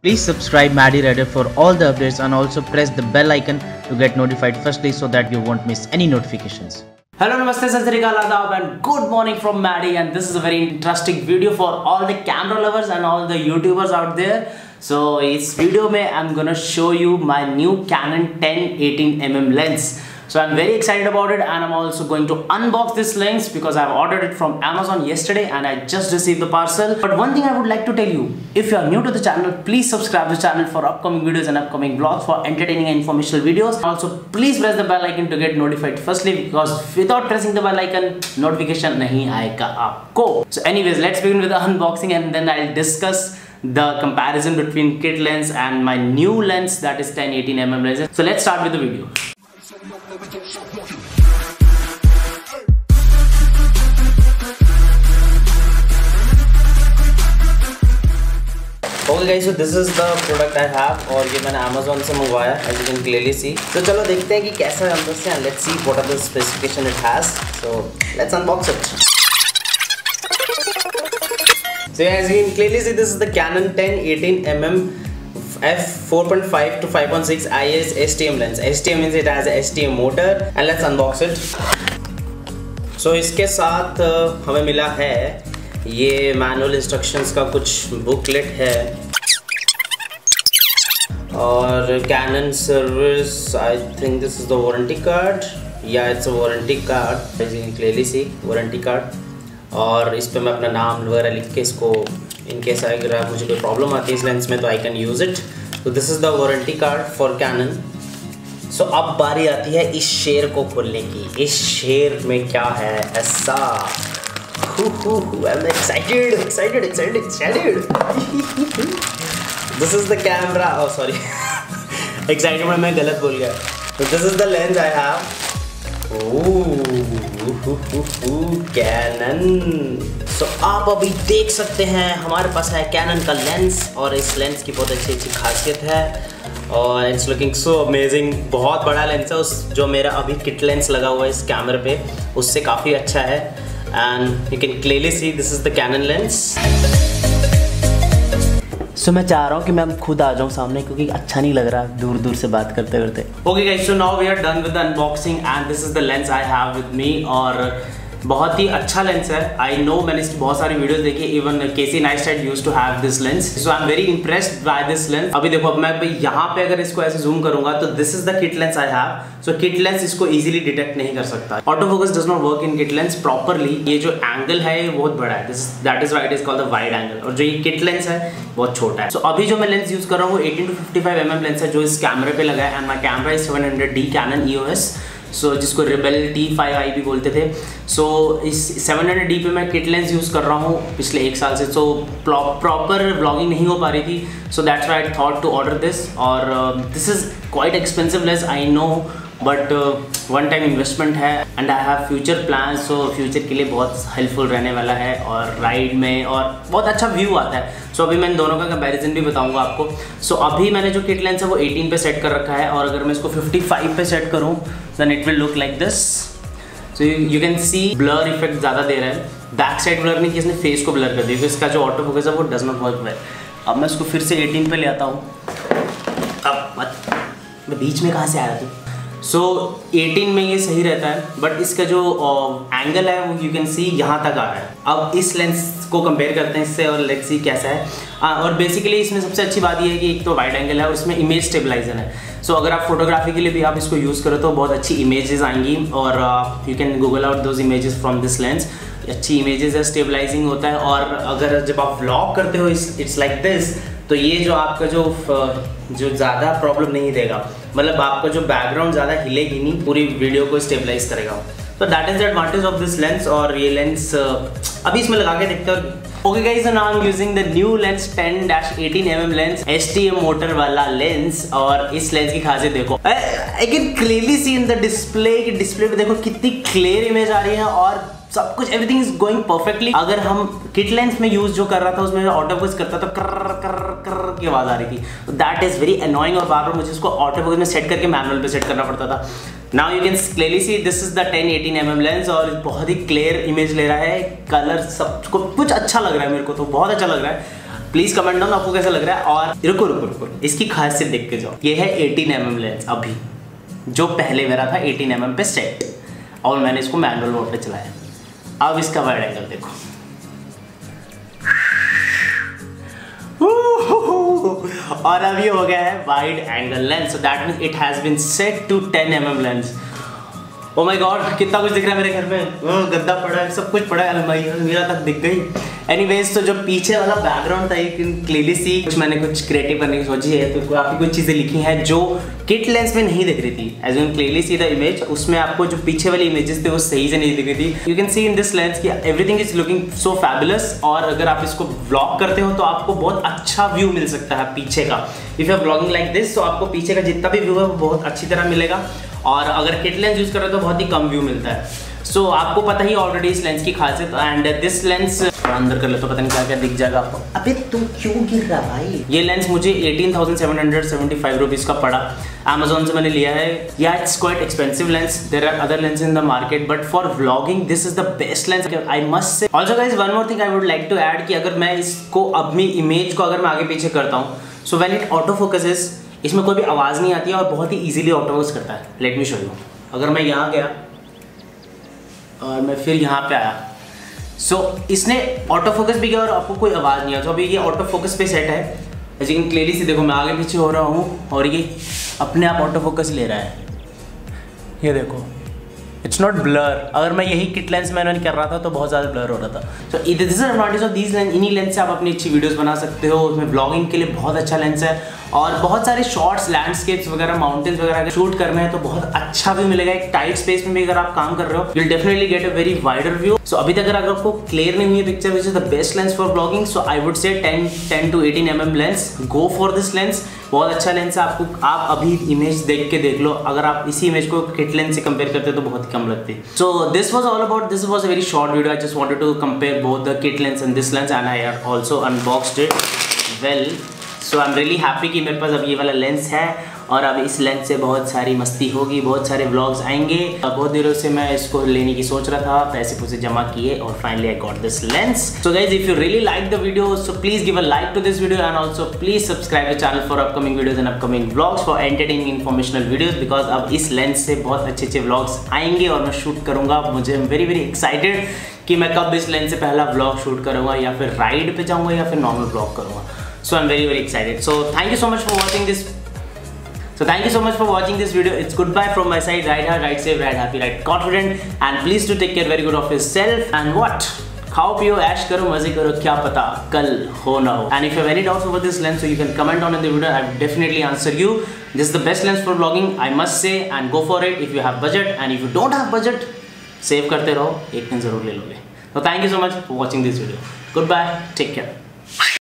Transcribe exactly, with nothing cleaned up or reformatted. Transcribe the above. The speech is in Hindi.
Please subscribe Maddie Reddit for all the updates and also press the bell icon to get notified firstly so that you won't miss any notifications. Hello, namaste, sat sri akal, adab and good morning from Maddie, and this is a very interesting video for all the camera lovers and all the YouTubers out there. So इस video में I'm gonna show you my new Canon ten eighteen millimeter lens. So I'm very excited about it, and I'm also going to unbox this lens because I've ordered it from Amazon yesterday and I just received the parcel. But one thing I would like to tell you, if you are new to the channel, please subscribe to the channel for upcoming videos and upcoming vlogs for entertaining and informational videos. Also, please press the bell icon to get notified firstly, because without pressing the bell icon, notification nahi aayega aapko. So anyways, let's begin with the unboxing and then I'll discuss the comparison between kit lens and my new lens, that is ten eighteen millimeter lens. So let's start with the video. Okay guys, so this is the product I have और ये मैंने Amazon से मंगवाया, as you can clearly see. तो चलो देखते हैं कि कैसा है अंदर से, and let's see what are the specification it has. So let's unbox it. So as you can clearly see, this is the Canon ten eighteen millimeter f four point five to five point six I S S T M lens. S T M means it has a S T M motor, and let's unbox it. So इसके साथ हमें मिला है ये मैनुअल इंस्ट्रक्शंस का कुछ बुकलेट है और Canon service. I think this is the warranty card. Yeah it's a warranty card, as you can clearly see warranty card. और इस पे मैं अपना नाम वगैरह लिख के इसको, इन केस अगर मुझे कोई प्रॉब्लम आती है इस लेंस में तो आई कैन यूज़ इट. तो this is the warranty card for Canon. So अब बारी आती है इस शेर को खोलने की. इस शेर में क्या है ऐसा? I'm excited, excited, excited, excited. This is the camera. Oh sorry, excited में मैं गलत बोल गया. So this is the lens I have. Ooh, Canon. So आप अभी देख सकते हैं हमारे पास है Canon का लेंस, और इस लेंस की बहुत अच्छी अच्छी खासियत है और इट्स लुकिंग सो अमेजिंग. बहुत बड़ा लेंस है, उस जो मेरा अभी किट लेंस लगा हुआ है इस कैमरे पे उससे काफ़ी अच्छा है. And you can clearly see this is the Canon lens. So मैं चाह रहा हूँ कि मैं अब खुद आ जाऊँ सामने, क्योंकि अच्छा नहीं लग रहा दूर दूर से बात करते करते. Okay guys, so now we are done with the unboxing and this is the lens I have with me. और बहुत ही अच्छा लेंस है. आई नो, मैंने इसकी बहुत सारी वीडियोस देखी. Even Casey Neistat used to have this lens. So I am very impressed by this lens. अभी देखो, अब मैं यहाँ पे अगर इसको ऐसे जूम करूंगा तो this is the kit lens I have. So kit lens इसको इजीली डिटेक्ट नहीं कर सकता. Auto focus does not work in kit lens properly. ये जो एंगल है ये बहुत बड़ा है. This that is why it is called the wide angle. और जो ये किट लेंस है बहुत छोटा है. सो so, अभी जो मैं लेंस यूज कर रहा हूँ वो eighteen to fifty five M M lens है जो इस कैमरे पे लगा है. And my camera is seven hundred D Canon E O S, so so, जिसको रिबेल टी फाइव आई भी बोलते थे. सो so, इस सेवन हंड्रेड डी पे मैं किट लेंस यूज़ कर रहा हूँ पिछले एक साल से. सो प्रॉपर व्लॉगिंग नहीं हो पा रही थी, so that's why I thought to order this. और this is quite expensive lens, I know, but one time investment है and I have future plan. So future के लिए बहुत हेल्पफुल रहने वाला है और राइड में, और बहुत अच्छा व्यू आता है. सो so, अभी मैं इन दोनों का कंपैरिजन भी बताऊंगा आपको. सो so, अभी मैंने जो किट लेंस है वो एटीन पे सेट कर रखा है, और अगर मैं इसको फिफ्टी फाइव पे सेट करूं then it will look like this. So you can see blur effect ज़्यादा दे रहा है. बैक साइड ब्लर नहीं कि इसने फेस को ब्लर कर दिया, क्योंकि इसका जो ऑटो फोकस है वो डज नॉट वर्क वेल. अब मैं इसको फिर से एटीन पे ले आता हूँ. अब मत, मैं बीच में कहाँ से आया तू. सो so, एटीन में ये सही रहता है, बट इसका जो एंगल है वो यू कैन सी यहाँ तक आ रहा है. अब इस लेंस को कंपेयर करते हैं इससे और लेट्स सी कैसा है. आ, और बेसिकली इसमें सबसे अच्छी बात ये है कि एक तो वाइड एंगल है और इसमें इमेज स्टेबलाइजर है. सो so, अगर आप फोटोग्राफी के लिए भी आप इसको यूज़ करो तो बहुत अच्छी इमेजेस आएंगी, और you can Google out those images from this lens. अच्छी इमेजेस है, स्टेबलाइजिंग होता है. और अगर जब आप व्लॉग करते हो इट्स लाइक दिस, तो ये जो आपका जो जो ज़्यादा प्रॉब्लम नहीं देगा, मतलब आपका जो बैकग्राउंड ज़्यादा हिलेगी नहीं, पूरी वीडियो को स्टेबलाइज करेगा. तो that is the advantage of this lens. और ये लेंस अभी इसमें लगा के देखते हैं. Okay guys, so now I am using the new lens ten eighteen M M lens, S T M motor वाला लेंस. और इस लेंस की खासियत देखो, I can clearly see in the display. Display पे देखो कितनी क्लियर इमेज आ रही है और सब कुछ, एवरीथिंग इज गोइंग परफेक्टली. अगर हम किट लेंस में यूज जो कर रहा था उसमें ऑटो फोकस करता तो कर कर कर की आवाज आ रही थी. दैट इज वेरी अनोइंग, और बार बार मुझे उसको ऑटो फोकस में सेट करके मैनुअल पे सेट करना पड़ता था. Now you can clearly see this is the ten eighteen M M lens, और बहुत ही क्लियर इमेज ले रहा है. कलर सब कुछ अच्छा लग रहा है मेरे को, तो बहुत अच्छा लग रहा है. प्लीज कमेंट डाउन आपको कैसा लग रहा है। और रुको रुको रुको इसकी खासियत देख के जाओ। ये है एटीन एम एम लेंस अभी, जो पहले मेरा था एटीन एम एम पे सेट, और मैंने इसको मैनुअल मोड पे चलाया। अब इसका वाइड एंगल देखो, और अब ये हो गया है wide angle lens, so that means it has been set to ten M M lens. Oh my God, कितना कुछ दिख रहा है मेरे घर में, गद्दा पड़ा है, सब कुछ पड़ा है, अलमारी मेरा तक दिख गई। एनीवेज, तो जो पीछे वाला बैकग्राउंड था यू कैन क्लियरली सी कुछ मैंने कुछ क्रिएटिव करने की सोची है, तो काफ़ी कुछ चीज़ें लिखी हैं जो किट लेंस में नहीं दिख रही थी। As you clearly see the image, उसमें आपको जो पीछे वाली इमेजेस थे वो सही से नहीं दिख रही थी। You can see in this lens कि everything is looking so fabulous, और अगर आप इसको व्लॉग करते हो तो आपको बहुत अच्छा व्यू मिल सकता है पीछे का। If you are vlogging like this, तो आपको पीछे का जितना भी व्यू है वो बहुत अच्छी तरह मिलेगा, और अगर किट लेंस यूज कर रहे हो तो बहुत ही कम व्यू मिलता है। सो so, आपको पता ही ऑलरेडी इस लेंस की खासियत। एंड दिस लेंस अंदर कर ले तो पता नहीं क्या क्या दिख जाएगा आपको। अबे तुम क्यों गिर रहा भाई? ये लेंस मुझे eighteen thousand seven hundred seventy five rupees का पड़ा, अमेजोन से मैंने लिया है। Yeah it's quite expensive lens, there are other lens in the market, but for vlogging this is the best lens I must say. Also guys, one more thing I would like to add कि अगर मैं इसको अपनी इमेज को अगर मैं आगे पीछे करता हूँ, so when it auto focuses, इसमें कोई भी आवाज़ नहीं आती है और बहुत ही ईजिली ऑटो फोकस करता है। Let me show you. अगर मैं यहाँ गया और मैं फिर यहाँ पे आया, सो so, इसने ऑटो फोकस भी किया और आपको कोई आवाज़ नहीं आई। तो अभी ये ऑटो फोकस पे सेट है, as you can clearly see, देखो मैं आगे पीछे हो रहा हूँ और ये अपने आप ऑटो फोकस ले रहा है। ये देखो, इट्स नॉट ब्लर। अगर मैं यही किट लेंस मैंने कर रहा था तो बहुत ज़्यादा ब्लर हो रहा था। So this is advantage of these lens. इन्हीं लेंस से आप अपनी अच्छी वीडियोस बना सकते हो। उसमें ब्लॉगिंग के लिए बहुत अच्छा लेंस है, और बहुत सारे शॉर्ट्स, लैंडस्केप्स वगैरह, माउंटेन्स वगैरह अगर शूट करना है तो बहुत अच्छा भी मिलेगा। एक टाइट स्पेस में भी अगर आप काम कर रहे हो, you will definitely get a very wider view. So अभी तक अगर आपको क्लियर नहीं हुई है picture, which is the best lens for blogging, so I would say ten to eighteen M M lens, go for this lens. बहुत अच्छा लेंस है। आपको आप अभी इमेज देख के देख लो, अगर आप इसी इमेज को किट लेंस से कंपेयर करते तो बहुत कम लगती। So this was all about, this was a very short video. I just wanted to compare both the kit lens and this lens, and I also unboxed it well. So I am really happy कि मेरे पास अब ये वाला लेंस है, और अब इस लेंस से बहुत सारी मस्ती होगी, बहुत सारे व्लॉग्स आएंगे। बहुत दिनों से मैं इसको लेने की सोच रहा था, पैसे पूसे जमा किए, और finally I got this lens. So guys, if you really like the video, so please give a like to this video, and also please subscribe the channel for upcoming videos and upcoming vlogs for entertaining informational videos, because अब इस लेंस से बहुत अच्छे अच्छे व्लॉग्स आएंगे और मैं शूट करूंगा। मुझे वेरी वेरी एक्साइटेड कि मैं कब इस लेंस से पहला व्लॉग शूट करूंगा, या फिर राइड पे जाऊंगा, या फिर नॉर्मल व्लॉग करूंगा। So I'm very very excited. So thank you so much for watching this. So thank you so much for watching this video. It's goodbye from my side. Ride hard, ride safe, ride happy, ride confident, and please do take care very good of yourself. And what? खाओ पियो, ऐश करो, मजे करो, क्या पता कल हो ना हो. And if you have any doubts over this lens, so you can comment down in the video. I will definitely answer you. This is the best lens for vlogging, I must say, and go for it if you have budget. And if you don't have budget, save करते रहो, एक दिन जरूर ले लोगे. So thank you so much for watching this video. Goodbye. Take care.